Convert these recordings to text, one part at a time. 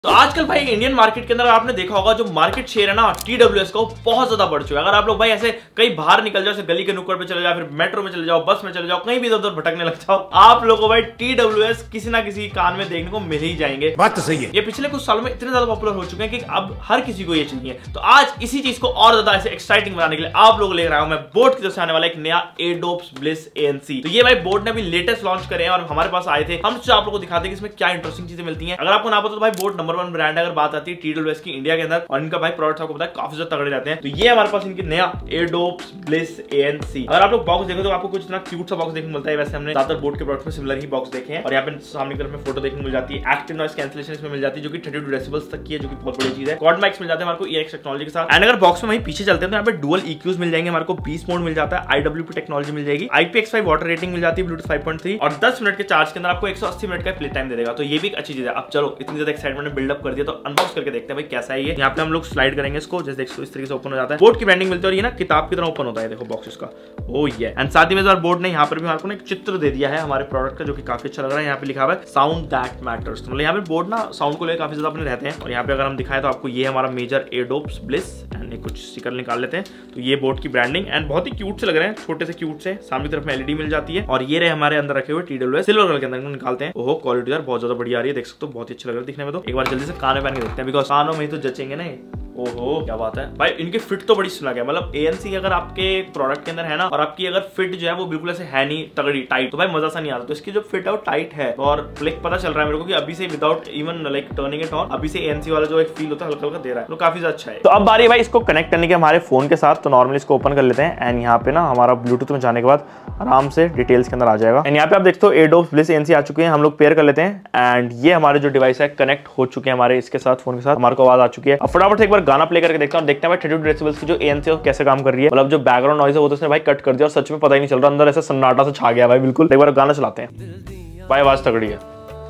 तो आजकल भाई इंडियन मार्केट के अंदर आपने देखा होगा जो मार्केट शेयर है ना TWS का बहुत ज्यादा बढ़ चुका है। अगर आप लोग भाई ऐसे कहीं बाहर निकल जाओ, गली के नुक्कड़ पे चले जाओ, फिर मेट्रो में चले जाओ, बस में चले जाओ, कहीं भी इधर उधर भटकने लग जाओ, आप लोगों को भाई TWS किसी ना किसी कान में देखने को मिल ही जाएंगे। बात तो सही है। ये पिछले कुछ सालों में इतने ज्यादा पॉपुलर हो चुके हैं कि अब हर किसी को ये चाहिए। तो आज इसी चीज को और ज्यादा ऐसे एक्साइटिंग बनाने के लिए आप लोग लेकर आया हूं मैं बोट की तरफ से आने वाला एक नया एडोप्स ब्लिस ANC। तो ये भाई बोट ने अभी लेटेस्ट लॉन्च करे हैं और हमारे पास आए थे। हम आप लोगों को दिखाते हैं कि इसमें क्या इंटरेस्टिंग चीजें मिलती हैं। अगर आपको ना पता तो भाई बोट नंबर 1 ब्रांड है अगर बात आती है TWS की इंडिया के अंदर, और इनका भाई प्रोडक्ट आपको पता है काफी ज्यादा तगड़े रहते हैं। तो ये हमारे पास इनकी नया एडोप्स ब्लिस ANC। अगर आप लोग बॉक्स देखो तो आपको कुछ इतना क्यूट सा बॉक्स देखने को मिलता है। वैसे हमने ज्यादातर बोट के प्रोडक्ट में सिमिलर ही बॉक्स देखे हैं। और यहाँ पे सामने की तरफ में फोटो देखने को मिल जाती है। एक्टिव नॉइस कैंसिलेशन इसमें मिल जाती है जो कि 32 डेसिबल्स तक की है, जो कि बहुत बड़ी चीज है। क्वाड माइक्स मिल जाते हैं हमारे को EX टेक्नोलॉजी के साथ। एंड अगर बॉक्स में वहीं पीछे चलते हैं तो यहाँ पे डुअल EQs मिल जाएंगे हमारे को, बीस्ट मोड मिल जाता है, IWP टेक्नोलॉजी मिल जाएगी, IPX5 वाटर रेटिंग मिल जाती है, ब्लूटूथ 5.3 और 10 मिनट के चार्ज के अंदर आपको 180 मिनट का प्ले टाइम दे देगा। तो ये भी एक अच्छी चीज है। अब चलो इतनी ज्यादा एक्साइटमेंट ने बिल्डअप कर दिया तो अनबॉक्स करके देखते हैं भाई कैसा है ये। यहाँ पे हम लोग स्लाइड करेंगे इसको, जैसे देखो इस तरीके से ओपन हो जाता है। बोर्ड की ब्रांडिंग मिलती है और ये ना किताब की तरह ओपन होता है। देखो बॉक्स इसका ओ ये एंड साथ ही में बोर्ड ने यहाँ पर भी हमारे को एक चित्र दे दिया है हमारे प्रोडक्ट का, जो कि काफी अच्छा लग रहा है। यहाँ पे लिखा हुआ है साउंड दैट मैटर्स। मतलब यहाँ पे बोर्ड ना साउंड को लेकर काफी ज्यादा अपने रहते हैं। और यहाँ पे अगर हम दिखाएं तो आपको ये हमारा मेजर एडोप्स ब्लिस एंड कुछ स्टिकर निकाल लेते हैं। तो ये बोर्ड की ब्रांडिंग एंड बहुत ही क्यूट से लग रहे हैं, छोटे से क्यूट से। सामने की तरफ में LED मिल जाती है और ये रहे हमारे अंदर रखे हुए TWS सिल्वर कलर के अंदर निकालते हैं। ओहो क्वालिटी यार बहुत ज्यादा बढ़िया आ रही है, देख सकते हो बहुत ही अच्छा लग रहा है दिखने में। तो एक बार जल्दी से कान में पहन के देखते हैं, बिकॉज कानों में ही तो जचेंगे ना। ओहो क्या बात है भाई, इनकी फिट तो बड़ी सुना गया। मतलब ANC अगर आपके प्रोडक्ट के अंदर है ना और आपकी अगर फिट जो है वो बिल्कुल ऐसे है नहीं तगड़ी टाइट, तो भाई मजा सा नहीं आता। तो इसकी जो फिट है वो टाइट है और लाइक पता चल रहा है मेरे को कि अभी से without even like turning it on अभी से ANC वाला जो एक फील होता है हल्का हल्का दे रहा है, तो काफी ज्यादा अच्छा है। तो अब बारी है भाई इसको कनेक्ट करने के हमारे फोन के साथ। तो नॉर्मली इसको ओपन कर लेते हैं एंड यहाँ पे ना हमारा ब्लूटूथ में जाने के बाद आराम से डिटेल्स के अंदर आ जाएगा। एंड यहाँ पे आप देखते हो एडोप्स ब्लिस ANC आ चुके हैं। हम लोग पेयर कर लेते हैं एंड ये हमारे जो डिवाइस है कनेक्ट हो चुके हैं हमारे इसके साथ, फोन के साथ। हमारे को आवाज आ चुकी है। अब फटाफट से एक बार गाना प्ले करके देखते हैं भाई 32 डेसिबल्स की जो ANC है कैसे काम कर रही है। मतलब जो बैकग्राउंड नॉइज है वो तो उसने भाई कट कर दिया और सच में पता ही नहीं चल रहा, अंदर ऐसा सन्नाटा से छा गया भाई बिल्कुल। एक बार गाना चलाते हैं भाई, आवाज तगड़ी है।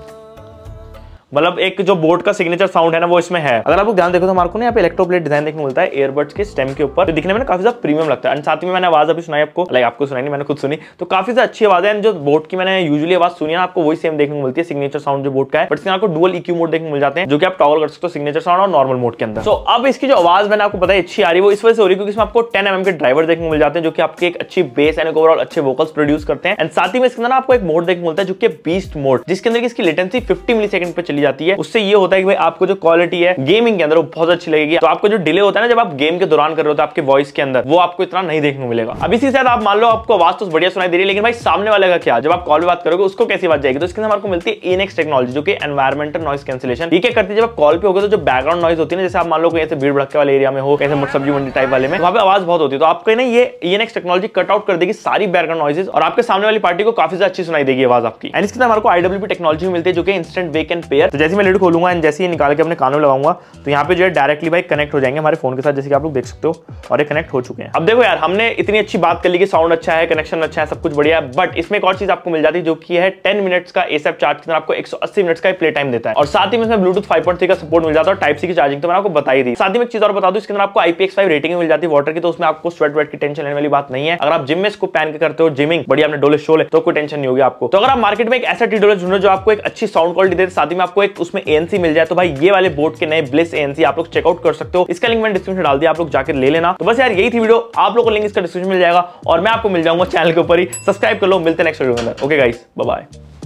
मतलब एक जो बोट का सिग्नेचर साउंड है ना वो इसमें है। अगर आप लोग ध्यान देखो तो हमारे को ना यहाँ पे इलेक्ट्रोप्लेट डिजाइन देखने को मिलता है ईयरबड्स के स्टेम के ऊपर, तो दिखने में ना काफी ज्यादा प्रीमियम लगता है। एंड साथ में मैंने आवाज अभी सुनाई आपको, लाइक आपको सुनाई नहीं मैंने खुद सुनी, तो काफी ज्यादा अच्छी आवाज है। जो बोट की मैंने यूजुअली आवाज सुनी है आपको वही सेम देखने को मिलती है, सिग्नेचर साउंड जो बोट का है। बट इसमें आपको डुअल EQ मोड देखने को मिल जाते हैं जो कि आप टॉगल कर सकते हो सिग्नेचर साउंड और नॉर्मल मोड के अंदर। तो अब इसकी जो आवाज मैंने आपको बताया अच्छी आ रही है वो इस वजह से हो रही है क्योंकि इसमें आपको 10 mm के ड्राइवर देखने को मिल जाते हैं जो कि आपके एक अच्छी बेस एंड ओवरऑल अच्छे वोकल्स प्रोड्यूस करते हैं। एंड साथ ही में इसके अंदर आपको एक मोड देखने को मिलता है जो कि बीस्ट मोड, जिसके अंदर इसकी लेटेंसी 50 मिलीसेकंड पे चली जाती है। उससे ये होता है कि भाई आपको जो क्वालिटी है गेमिंग के अंदर वो बहुत अच्छी लगेगी। तो आपको जो डिले होता है ना जब आप गेम के दौरान कर रहे होते हैं आपके वॉइस के अंदर, वो आपको इतना नहीं देखने को मिलेगा। अब इसी के साथ आप मान लो आपको आवाज तो बढ़िया सुनाई दे रही है, लेकिन भाई सामने वाले का क्या, जब आप कॉल पे बात करोगे उसको कैसी आवाज जाएगी। तो इसके अंदर आपको मिलती है ENX टेक्नोलॉजी जो कि एनवायरमेंटल नॉइस कैंसिलेशन। ये क्या करती है जब आप कॉल पे होगे तो जो बैकग्राउंड नॉइज होती है ना, जैसे आप मान लो कोई ऐसे भीड़ भड़के वाले एरिया में हो, कैसे सब्जी मंडी टाइप वाले में, वहां पे आवाज बहुत होती है, तो आपको ना ये ENX टेक्नोलॉजी कट आउट कर देगी सारी बैकग्राउंड नॉइजेस और आपके सामने वाली पार्टी को काफी अच्छी सुनाई देगी आवाज आपकी। एंड इसके अंदर हमारे को IWP टेक्नोलॉजी मिलती है जो कि इंस्टेंट वेक एंड पेयर। तो जैसे मैं लिड खोलूंगा एंड जैसे ही निकाल के अपने कानों में लगाऊंगा तो यहाँ पे जो है डायरेक्टली भाई कनेक्ट हो जाएंगे हमारे फोन के साथ, जैसे कि आप लोग देख सकते हो, और ये कनेक्ट हो चुके हैं। अब देखो यार हमने इतनी अच्छी बात कर ली कि साउंड अच्छा है, कनेक्शन अच्छा है, सब कुछ बढ़िया है, बट इसमें एक और चीज आपको मिल जाती है जो कि है 10 मिनट्स का ASAP चार्ज के अंदर आपको 180 मिनट्स का प्ले टाइम देता है। और साथ ही में इसमें ब्लूटूथ 5.3 का सपोर्ट मिल जाता है और टाइप C की चार्जिंग तो मैंने आपको बताई दी। साथ ही में एक चीज और बता दूं, इसके अंदर आपको IPX5 रेटिंग मिल जाती है वाटर की, तो उसमें आपको स्वेट वेट की टेंशन लेने वाली बात नहीं है। अगर आप जिम में इसको पहन के करते हो जिमिंग बढ़िया अपने डोले शोले तो कोई टेंशन नहीं होगी आपको। तो अगर आप मार्केट में एक ऐसा TWS ढूंढो जो आपको एक अच्छी साउंड क्वालिटी दे, साथ ही में आपको एक उसमें ANC मिल जाए, तो भाई ये वाले बोट के नए ब्लिस ANC आप लोग चेकआउट कर सकते हो। इसका लिंक मैंने डिस्क्रिप्शन में डाल दिया, आप लोग जाकर ले लेना। तो बस यार यही थी वीडियो, आप लोगों को लिंक इसका डिस्क्रिप्शन मिल जाएगा और मैं आपको मिल जाऊंगा चैनल के ऊपर ही। सब्सक्राइब कर लो, मिलते हैं नेक्स्ट वीडियो के अंदर। Okay guys, bye bye.